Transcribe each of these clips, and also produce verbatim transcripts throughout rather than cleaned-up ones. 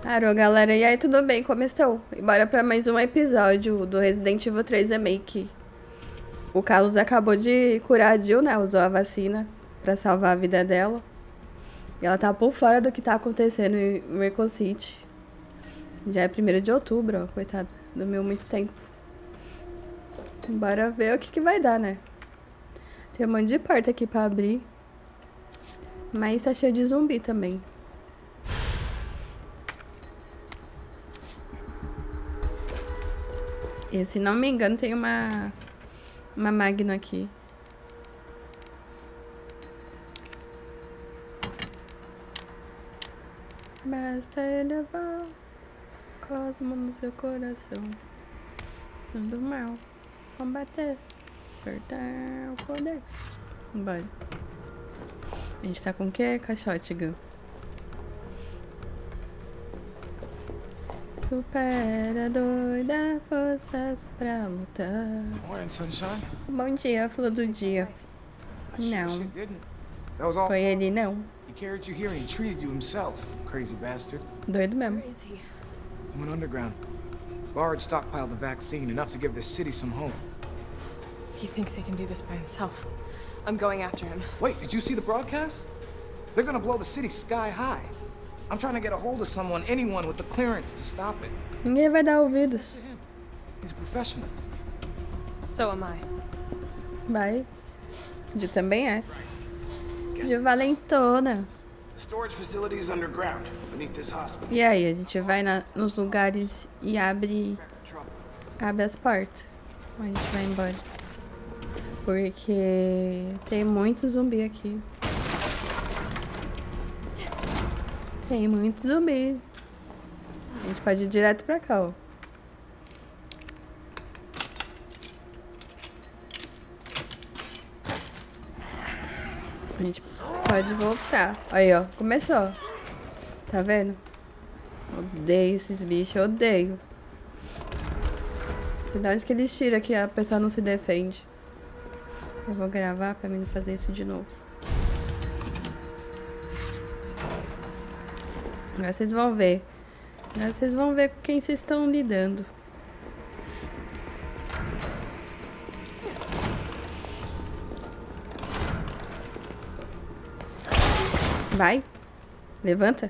Alô, galera, e aí, tudo bem? Como estão? E bora pra mais um episódio do Resident Evil três Remake. O Carlos acabou de curar a Jill, né? Usou a vacina pra salvar a vida dela. E ela tá por fora do que tá acontecendo em Raccoon City. Já é primeiro de outubro, ó, coitada. Dormiu muito tempo. Bora ver o que que vai dar, né? Tem um monte de porta aqui pra abrir. Mas tá cheio de zumbi também. E se não me engano, tem uma uma Magno aqui. Basta elevar o cosmo no seu coração. Tudo mal. Combater. Despertar o poder. Bora. A gente tá com o quê? Caixote, Gun. Supera doida, forças pra lutar. Morning, sunshine. Bom dia, flor do dia. Não. That was all. Foi ele, não. He carried you here and he treated you himself, crazy bastard. Doido mesmo. Where is he? He went underground. Bard stockpiled the vaccine, enough to give this city some hope. He thinks he can do this by himself. I'm going after him. Wait, did you see the broadcast? They're gonna blow the city sky high. I'm trying to get a hold of someone, anyone with the clearance to stop it. Ninguém vai dar ouvidos. To him. He's a professional. So am I. Vai. Jill também é. Jill valentona. The storage facility is underground, beneath this hospital. E aí, a gente vai na, nos lugares e abre, Trouble. abre as portas. Ou a gente vai embora. Porque tem muito zumbi aqui. Tem muito zumbi. A gente pode ir direto pra cá, ó. A gente pode voltar. Aí, ó. Começou. Tá vendo? Odeio esses bichos. Odeio. Sei de onde que eles tiram que a pessoa não se defende. Eu vou gravar pra mim não fazer isso de novo. Agora vocês vão ver. Agora vocês vão ver com quem vocês estão lidando. Vai. Levanta.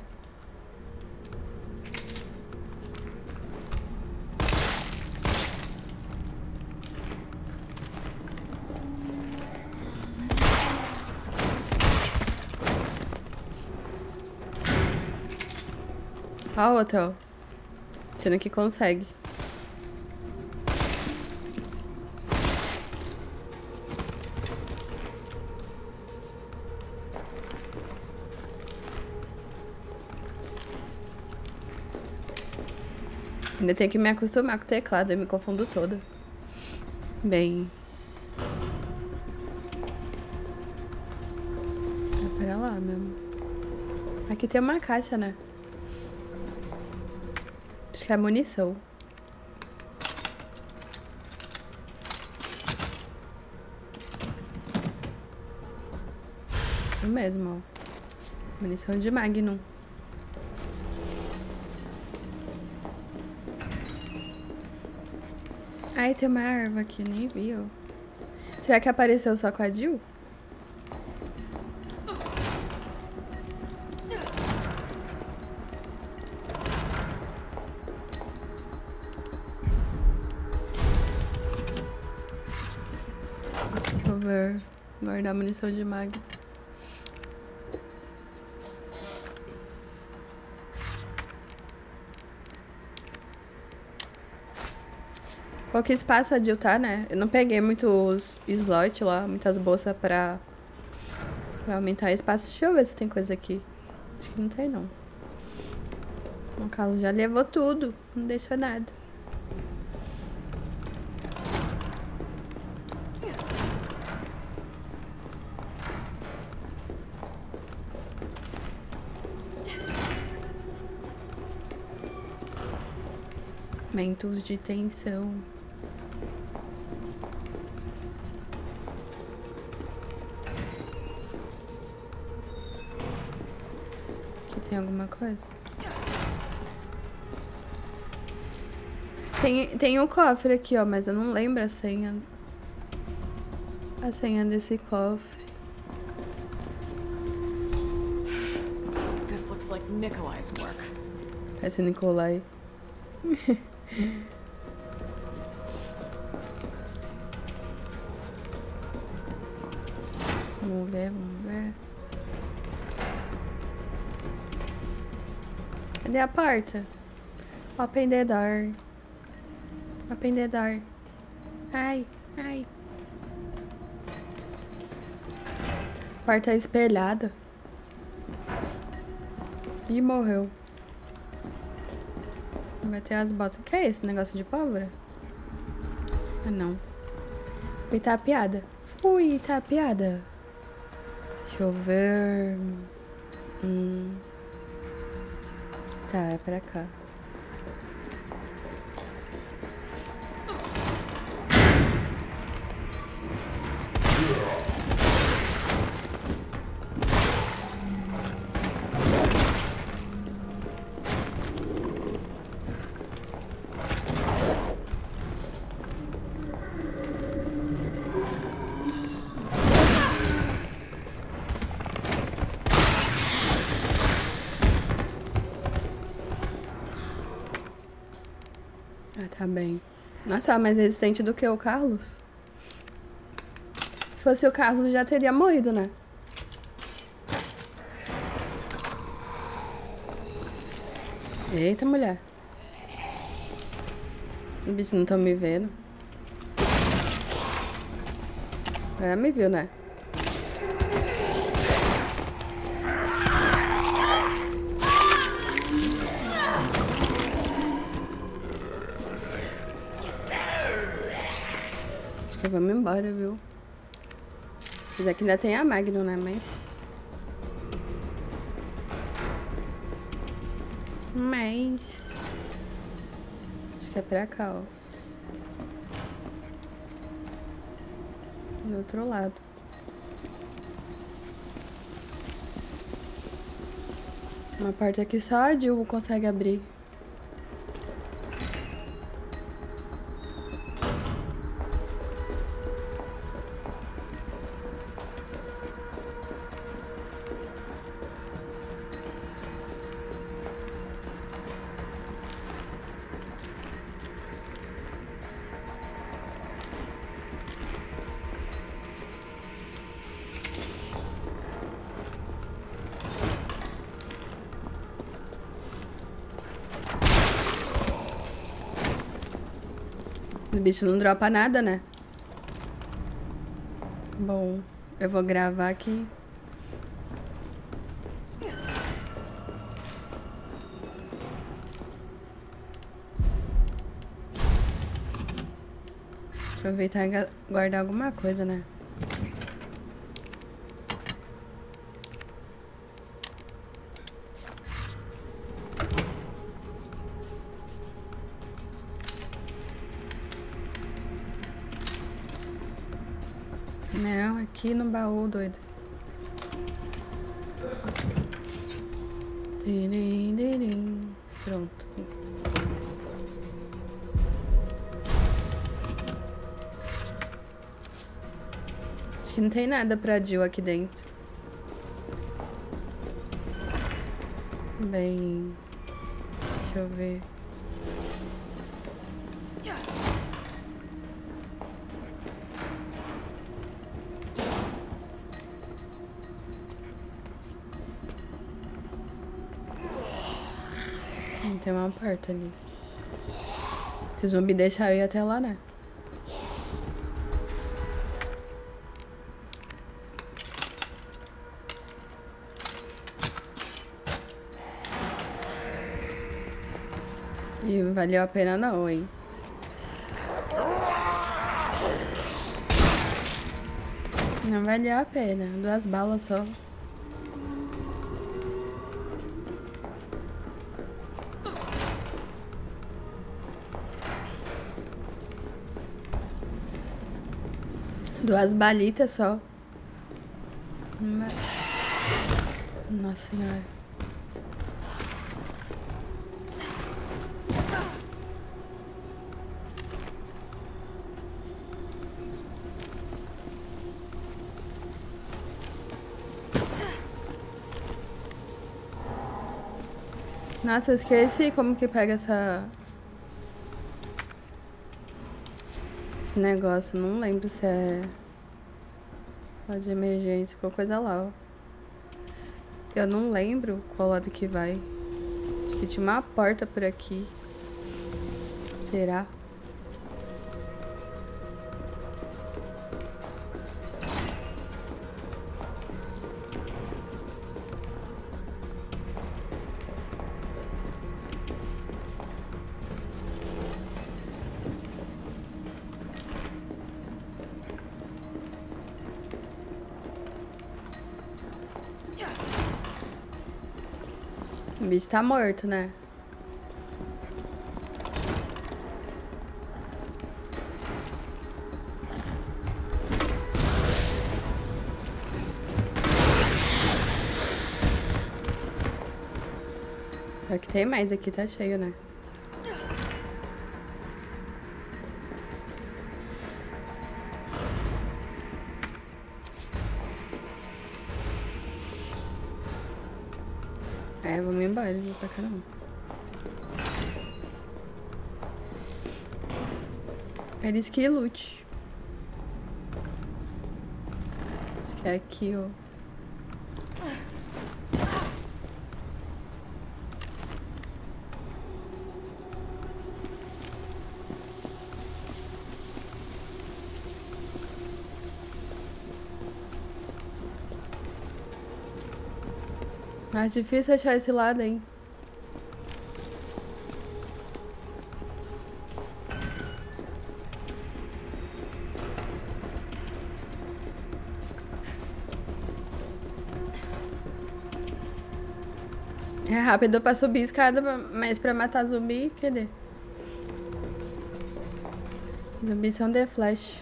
Ó, o outro, ó. Tino que consegue. Ainda tenho que me acostumar com o teclado, eu me confundo toda. Bem. É pra lá mesmo. Aqui tem uma caixa, né? Acho que é munição. Isso mesmo, ó. Munição de Magnum. Ai, tem uma árvore aqui, nem vi, ó. Será que apareceu só com a Jill? Vou ver. Guardar munição de mag. Pouco espaço a Jill tá, né? Eu não peguei muitos slots lá, muitas bolsas pra, pra aumentar o espaço. Deixa eu ver se tem coisa aqui. Acho que não tem, não. O Carlos já levou tudo. Não deixou nada. Aumentos de tensão. Aqui tem alguma coisa? Tem, tem um cofre aqui, ó, mas eu não lembro a senha. A senha desse cofre. This looks like Nikolai's work. Parece Nikolai. Vamos ver, vamos ver. Cadê a porta? Open the door. Open the door. Ai, ai. Porta espelhada. Ih, morreu. Vai ter as botas. O que é esse negócio de pólvora? Ah, não. Fui tapeada. Fui tapeada. Deixa eu ver. Hum. Tá, é pra cá. Ah, tá bem. Nossa, ela é mais resistente do que o Carlos. Se fosse o Carlos, já teria morrido, né? Eita, mulher. Os bichos não estão me vendo. Agora me viu, né? Vamos embora, viu? Mas aqui ainda tem a Magnum, né? Mas... Mas... Acho que é pra cá, ó. Do outro lado. Uma porta que só a Jill consegue abrir. Os bichos não dropam nada, né? Bom, eu vou gravar aqui. Aproveitar e guardar alguma coisa, né? Não, aqui no baú, doido. Pronto. Acho que não tem nada pra Jill aqui dentro. Bem... Deixa eu ver. Tem uma porta ali. Se o zumbi deixar eu ir até lá, né? E valeu a pena não, hein? Não valeu a pena. Duas balas só. Duas balitas só. Nossa senhora. Nossa, eu esqueci como que pega essa... Esse negócio. Não lembro se é... Lá de emergência, qualquer coisa lá, ó. Eu não lembro qual lado que vai. Acho que tinha uma porta por aqui. Será? O bicho tá morto, né? Só que tem mais aqui, tá cheio, né? É, vamos embora, não vou pra cá não. Eles que lute. Acho que é aqui, ó. Mais difícil achar esse lado, hein? É rápido pra subir escada, mas pra matar zumbi, cadê? Zumbis são The Flash.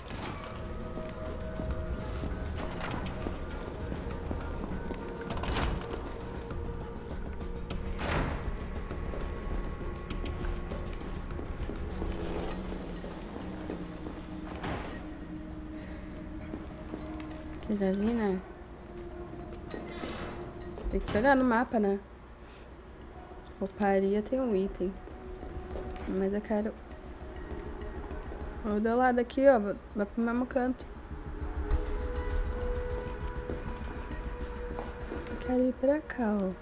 Aqui já vi, né? Tem que olhar no mapa, né? Rouparia tem um item. Mas eu quero... Vou do lado aqui, ó. Vai pro mesmo canto. Eu quero ir pra cá, ó.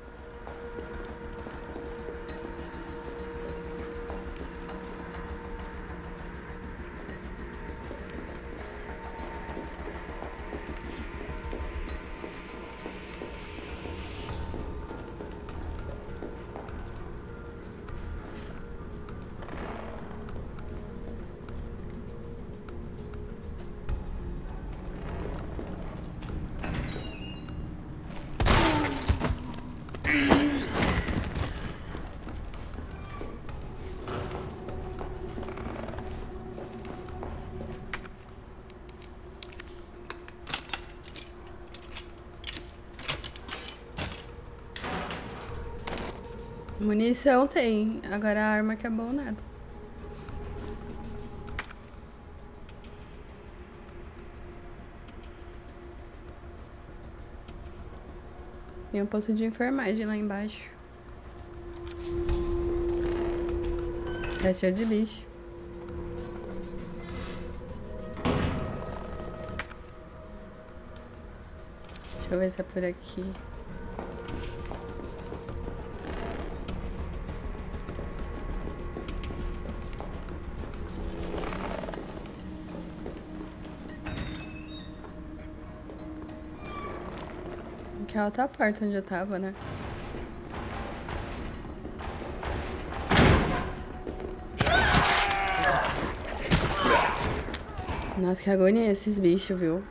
Munição tem, agora a arma que é bom nada. Tem um posto de enfermagem lá embaixo. Tá cheio de bicho. Deixa eu ver se é por aqui. Que é a outra parte onde eu tava, né? Nossa, que agonia esses bichos, viu?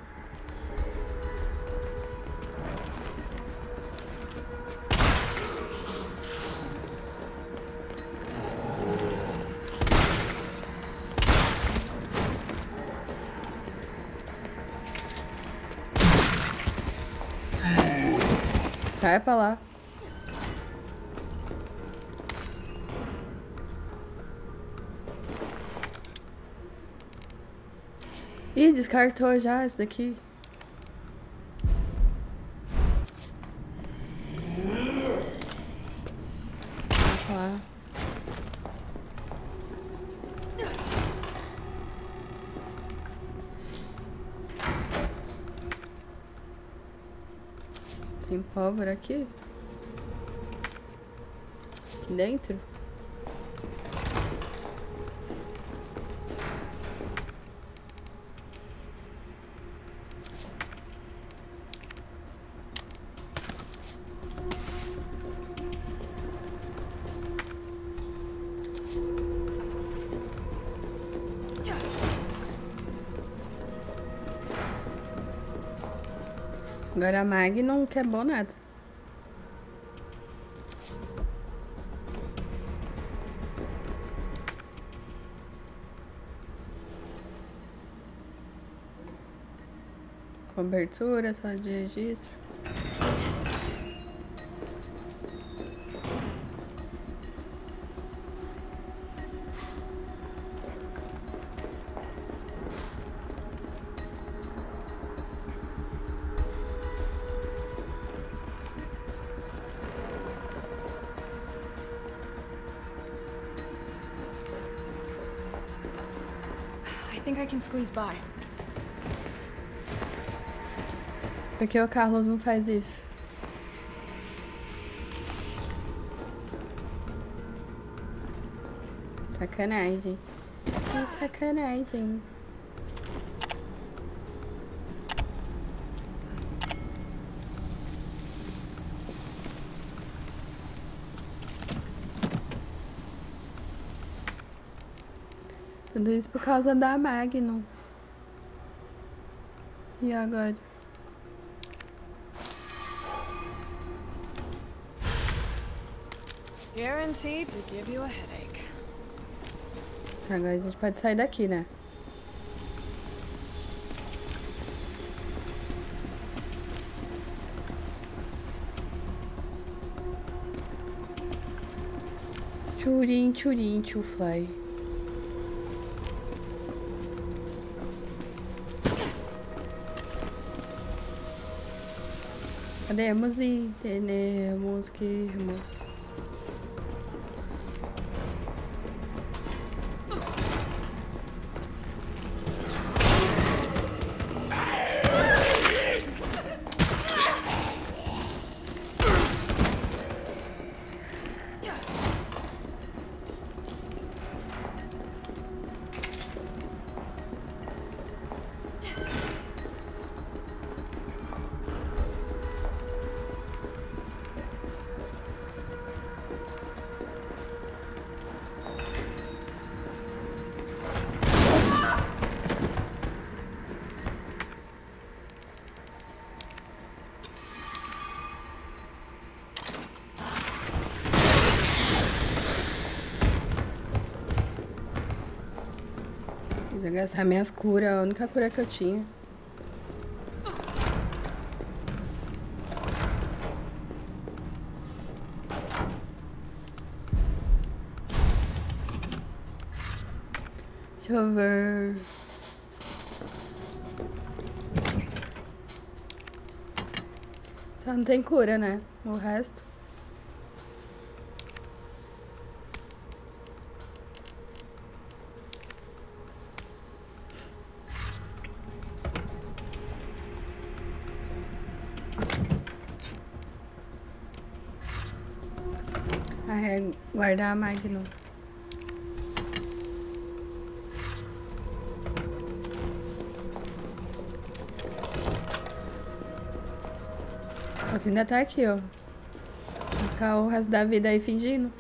Sai pra lá. Ih, descartou já esse daqui. Tem pólvora aqui? Aqui dentro? Agora a Mag não quebrou nada. Cobertura, sala de registro. I think I can squeeze by. Por que o Carlos não faz isso? Sacanagem. Que sacanagem. Tudo isso por causa da Magnum. E agora? Guaranteed to give you a headache. Agora a gente pode sair daqui, né? Churin, churin, chufly. Podemos ir, temos que irmos. Vou gastar minhas curas, a única cura que eu tinha. Deixa eu ver. Só não tem cura, né? O resto. Ah, é guardar a Magnum. Você ainda tá aqui, ó. Ficar o resto da vida aí fingindo.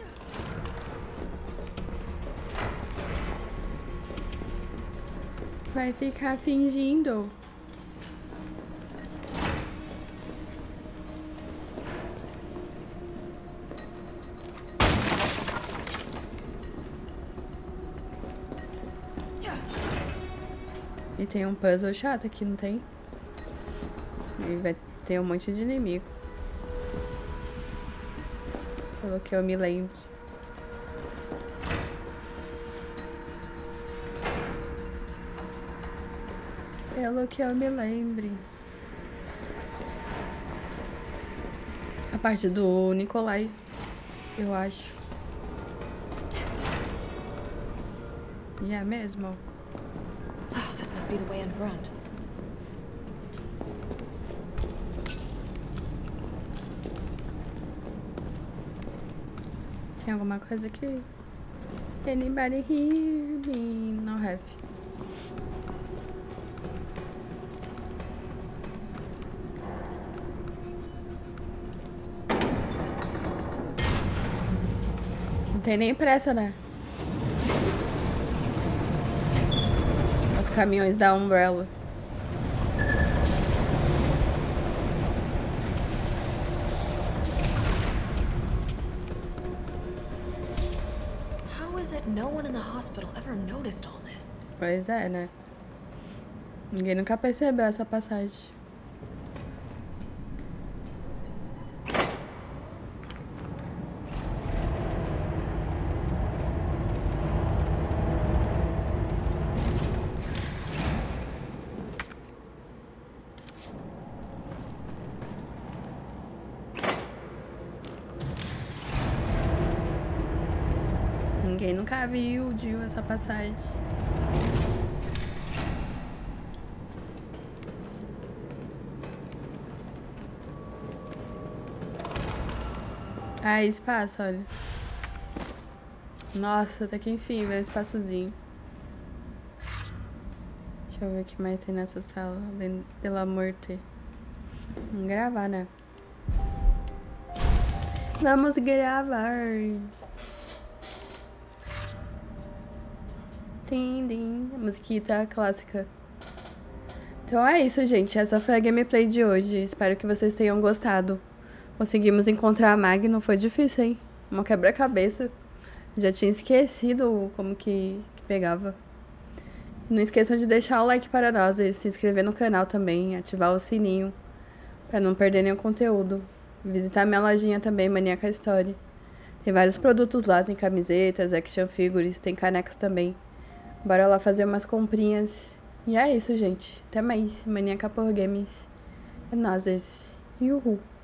Vai ficar fingindo. E tem um puzzle chato aqui, não tem? E vai ter um monte de inimigo. Pelo que eu me lembro. Pelo que eu me lembre. A parte do Nikolai, eu acho. E é mesmo? Oh, this must be the way underground. Tem alguma coisa aqui? Anybody hear me? No have. Não tem nem pressa, né? Os caminhões da Umbrella. How is it no one in the hospital ever noticed all this? Pois é, né? Ninguém nunca percebeu essa passagem. Ninguém nunca viu, viu essa passagem. Ah, espaço, olha. Nossa, até que enfim, veio um espaçozinho. Deixa eu ver o que mais tem nessa sala. Além de la muerte. Vamos gravar, né? Vamos gravar. Tim, tim. A musiquita clássica. Então é isso, gente. Essa foi a gameplay de hoje. Espero que vocês tenham gostado. Conseguimos encontrar a Maggie. Não foi difícil, hein? Uma quebra-cabeça. Já tinha esquecido como que, que pegava. Não esqueçam de deixar o like para nós e se inscrever no canal também. Ativar o sininho para não perder nenhum conteúdo. Visitar minha lojinha também, Maníaca Story. Tem vários produtos lá. Tem camisetas, action figures, tem canecas também. Bora lá fazer umas comprinhas. E é isso, gente. Até mais. Maníaca por Games. É nóis. Uhul.